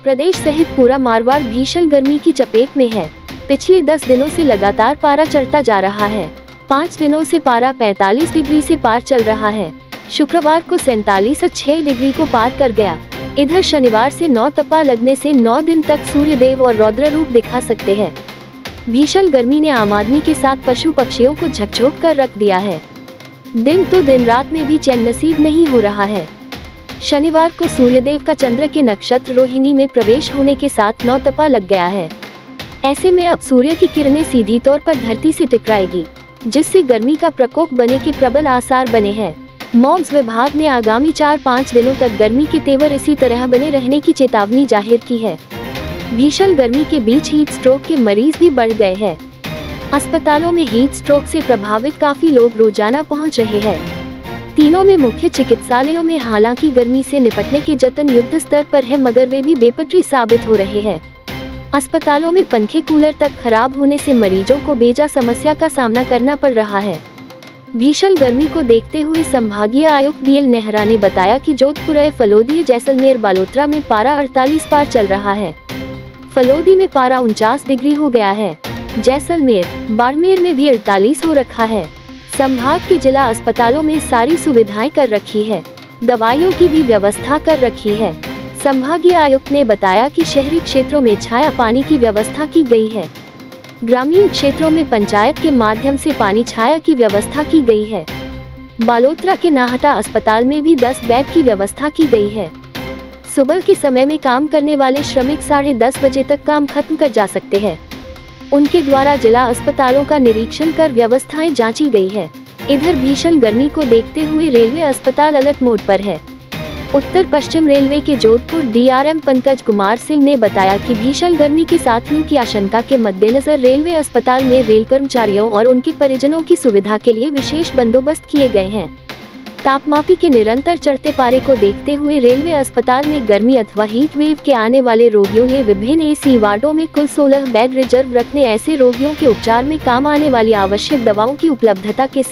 प्रदेश सहित पूरा मारवाड़ भीषण गर्मी की चपेट में है। पिछले 10 दिनों से लगातार पारा चढ़ता जा रहा है। 5 दिनों से पारा 45 डिग्री से पार चल रहा है। शुक्रवार को 47.6 डिग्री को पार कर गया। इधर शनिवार से 9 तपा लगने से 9 दिन तक सूर्यदेव और रौद्र रूप दिखा सकते हैं। भीषण गर्मी ने आम आदमी के साथ पशु पक्षियों को झकझोर कर रख दिया है। दिन तो दिन रात में भी चैन नसीब नहीं हो रहा है। शनिवार को सूर्यदेव का चंद्र के नक्षत्र रोहिणी में प्रवेश होने के साथ 9 तपा लग गया है। ऐसे में अब सूर्य की किरणें सीधी तौर पर धरती से टकराएगी, जिससे गर्मी का प्रकोप बनने के प्रबल आसार बने हैं। मौसम विभाग ने आगामी 4-5 दिनों तक गर्मी के तेवर इसी तरह बने रहने की चेतावनी जाहिर की है। भीषण गर्मी के बीच हीट स्ट्रोक के मरीज भी बढ़ गए हैं। अस्पतालों में हीट स्ट्रोक से प्रभावित काफी लोग रोजाना पहुंच रहे हैं। तीनों में मुख्य चिकित्सालयों में हालांकि गर्मी से निपटने के जतन युद्ध स्तर पर है, मगर वे भी बेपटरी साबित हो रहे हैं। अस्पतालों में पंखे कूलर तक खराब होने से मरीजों को बेजा समस्या का सामना करना पड़ रहा है। भीषण गर्मी को देखते हुए संभागीय आयुक्त बीएल नेहरा ने बताया कि जोधपुर, फलोदी, जैसलमेर, बालोतरा में पारा 48 पार चल रहा है। फलोदी में पारा 49 डिग्री हो गया है। जैसलमेर, बाड़मेर में भी 48 हो रखा है। संभाग के जिला अस्पतालों में सारी सुविधाएं कर रखी है। दवाइयों की भी व्यवस्था कर रखी है। संभागीय आयुक्त ने बताया कि शहरी क्षेत्रों में छाया पानी की व्यवस्था की गई है। ग्रामीण क्षेत्रों में पंचायत के माध्यम से पानी छाया की व्यवस्था की गई है। बालोतरा के नाहटा अस्पताल में भी 10 बेड की व्यवस्था की गई है। सुबह के समय में काम करने वाले श्रमिक 10:30 बजे तक काम खत्म कर जा सकते हैं। उनके द्वारा जिला अस्पतालों का निरीक्षण कर व्यवस्थाएं जांची गई है। इधर भीषण गर्मी को देखते हुए रेलवे अस्पताल अलर्ट मोड पर है। उत्तर पश्चिम रेलवे के जोधपुर डीआरएम पंकज कुमार सिंह ने बताया कि भीषण गर्मी के साथ लू की आशंका के मद्देनजर रेलवे अस्पताल में रेल कर्मचारियों और उनके परिजनों की सुविधा के लिए विशेष बंदोबस्त किए गए हैं। तापमापी के निरंतर चढ़ते पारे को देखते हुए रेलवे अस्पताल में गर्मी अथवा हीट वेव के आने वाले रोगियों ने विभिन्न एसी वार्डों में कुल 16 बेड रिजर्व रखने, ऐसे रोगियों के उपचार में काम आने वाली आवश्यक दवाओं की उपलब्धता के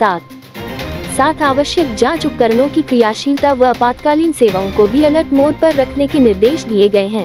साथ आवश्यक जांच उपकरणों की क्रियाशीलता व आपातकालीन सेवाओं को भी अलर्ट मोड पर रखने के निर्देश दिए गए हैं।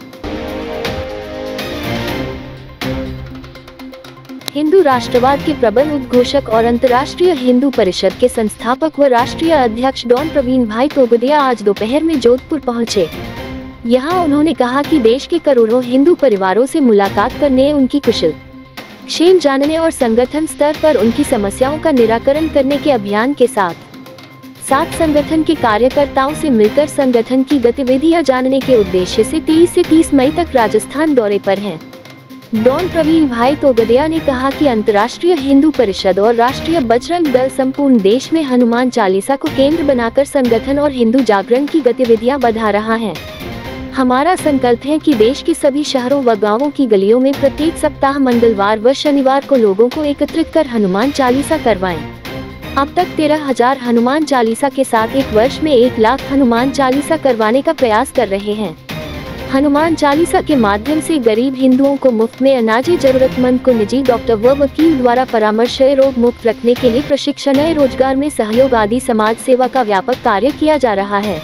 हिंदू राष्ट्रवाद के प्रबल उद्घोषक और अंतर्राष्ट्रीय हिंदू परिषद के संस्थापक व राष्ट्रीय अध्यक्ष डॉन प्रवीण भाई तोगडिया आज दोपहर में जोधपुर पहुंचे। यहां उन्होंने कहा कि देश के करोड़ों हिंदू परिवारों से मुलाकात करने, उनकी कुशल क्षेम जानने और संगठन स्तर पर उनकी समस्याओं का निराकरण करने के अभियान के साथ संगठन के कार्यकर्ताओं से मिलकर संगठन की गतिविधियां जानने के उद्देश्य से 23 से 30 मई तक राजस्थान दौरे पर हैं। डॉन प्रवीण भाई तोगडिया ने कहा कि अंतर्राष्ट्रीय हिंदू परिषद और राष्ट्रीय बजरंग दल संपूर्ण देश में हनुमान चालीसा को केंद्र बनाकर संगठन और हिंदू जागरण की गतिविधियां बढ़ा रहा है। हमारा संकल्प है कि देश के सभी शहरों व गांवों की गलियों में प्रत्येक सप्ताह मंगलवार व शनिवार को लोगों को एकत्रित कर हनुमान चालीसा करवाएं। अब तक 13,000 हनुमान चालीसा के साथ एक वर्ष में 1 लाख हनुमान चालीसा करवाने का प्रयास कर रहे हैं। हनुमान चालीसा के माध्यम से गरीब हिंदुओं को मुफ्त में अनाज, जरूरतमंद को निजी डॉक्टर व वकील द्वारा परामर्श, रोग मुक्त रखने के लिए प्रशिक्षण, रोजगार में सहयोग आदि समाज सेवा का व्यापक कार्य किया जा रहा है।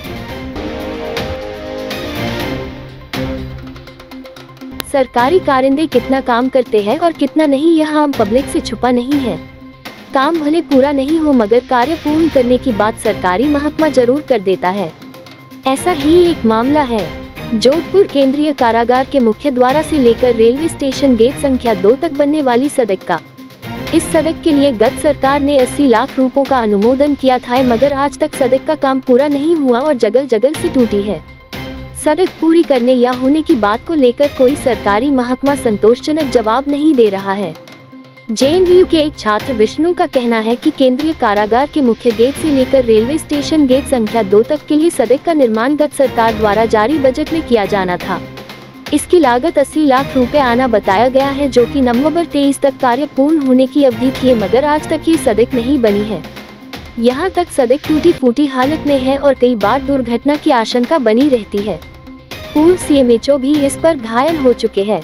सरकारी कारिंदे कितना काम करते हैं और कितना नहीं, यह आम पब्लिक से छुपा नहीं है। काम भले पूरा नहीं हो मगर कार्य पूर्ण करने की बात सरकारी महकमा जरूर कर देता है। ऐसा ही एक मामला है। जोधपुर केंद्रीय कारागार के मुख्य द्वार से लेकर रेलवे स्टेशन गेट संख्या 2 तक बनने वाली सड़क का। इस सड़क के लिए गत सरकार ने 80 लाख रुपयों का अनुमोदन किया था, मगर आज तक सड़क का काम पूरा नहीं हुआ और जगह जगह से टूटी है। सड़क पूरी करने या होने की बात को लेकर कोई सरकारी महकमा संतोषजनक जवाब नहीं दे रहा है। जेएनयू के एक छात्र विष्णु का कहना है कि केंद्रीय कारागार के मुख्य गेट से लेकर रेलवे स्टेशन गेट संख्या 2 तक के लिए सड़क का निर्माण गत सरकार द्वारा जारी बजट में किया जाना था। इसकी लागत 80 लाख रुपए आना बताया गया है, जो कि नवंबर 23 तक कार्य पूर्ण होने की अवधि थी, मगर आज तक ये सड़क नहीं बनी है। यहाँ तक सड़क टूटी फूटी हालत में है और कई बार दुर्घटना की आशंका बनी रहती है। पूर्व सीएमएचओ भी इस पर घायल हो चुके हैं।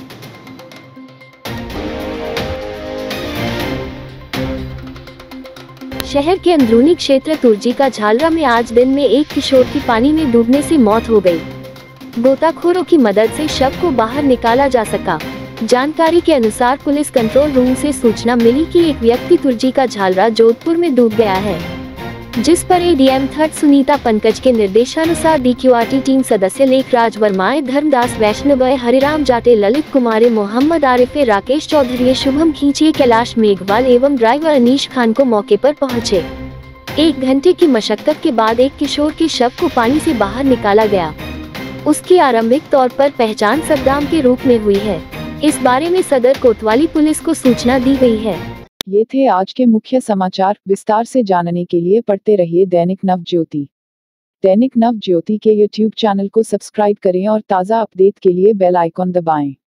शहर के अंदरूनी क्षेत्र तुर्जी का झालरा में आज दिन में एक किशोर की पानी में डूबने से मौत हो गई। गोताखोरों की मदद से शव को बाहर निकाला जा सका। जानकारी के अनुसार पुलिस कंट्रोल रूम से सूचना मिली कि एक व्यक्ति तुर्जी का झालरा जोधपुर में डूब गया है, जिस पर एडीएम 3 सुनीता पंकज के निर्देशानुसार डीक्यूआरटी टीम सदस्य लेख राज वर्माए, धर्मदास वैष्णव, हरिराम जाटे, ललित कुमारे, मोहम्मद आरिफ, राकेश चौधरी, शुभम खींचे, कैलाश मेघवाल एवं ड्राइवर अनीश खान को मौके पर पहुंचे। 1 घंटे की मशक्कत के बाद एक किशोर के शव को पानी से बाहर निकाला गया। उसकी आरंभिक तौर पर पहचान सद्दाम के रूप में हुई है। इस बारे में सदर कोतवाली पुलिस को सूचना दी गई है। ये थे आज के मुख्य समाचार। विस्तार से जानने के लिए पढ़ते रहिए दैनिक नवज्योति। दैनिक नवज्योति के YouTube चैनल को सब्सक्राइब करें और ताज़ा अपडेट के लिए बेल आइकॉन दबाएं।